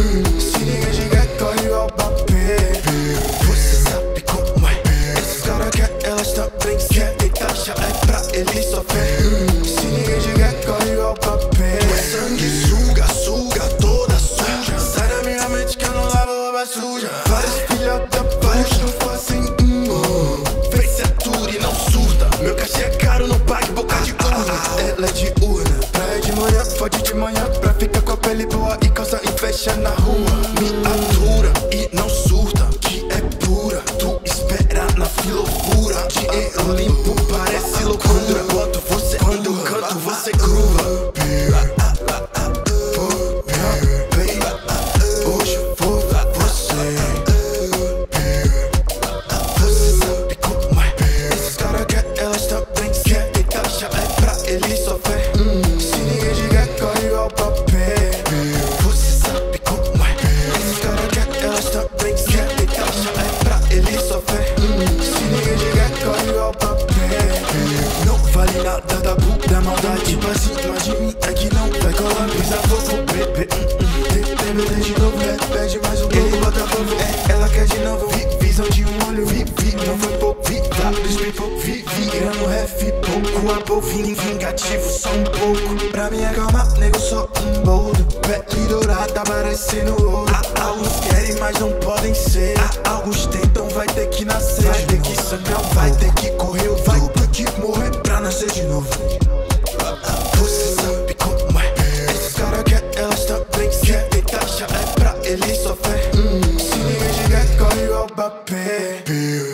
Se ninguém diga, corre igual Mbappé. Você sabe como é. Esses cara quer, elas também quer. Tentar já é pra eles só fé. Se ninguém diga, corre igual Mbappé. Sangue, suga, suga, toda suja. Sai da minha mente que eu não lavo roupa suja. Vários filha da puta não fazem vê se atura e não surta. Meu cachê é caro, não pague boca de urna. Ela é de urna. Praia de manhã, fode de manhã. Pra ficar com a pele boa e calça e fecha na rua. Me atura e não surta, que é pura. Tu espera na filofura. Dinheiro limpo parece loucura. Quando eu canto você gruva. Hoje eu vou você. Você sabe como é. Esses cara quer, elas também quer. Tentar já é pra eles só fé. Se ninguém diga, corre igual Mbappé. Você sabe como é. Esses cara quer, elas também quer. Tentar já é pra eles só fé. Se ninguém diga, corre igual Mbappé. Não vale nada da puta maldade. Mas cima de mim é que não vai colar. Pisa fofo, bebê. Bebê de novo, pede mais um pouco. Ele bota fofo, ela quer de novo. Visão de um olho, não foi pouco. Vários people, virando ref. Pouco a pouco, vingativo, só um pouco. Pra me acalmar, nego, sou um boldo. Pele dourada, parecendo ouro. Alguns querem, mas não podem ser. Alguns tentam, vai ter que nascer. Vai ter que sangrar, vai ter que correr. Vai ter que morrer pra nascer de novo. Você sabe como é. Esses cara quer, elas também quer. Tentar já é pra eles só fé. Se ninguém diga, corre igual Mbappé.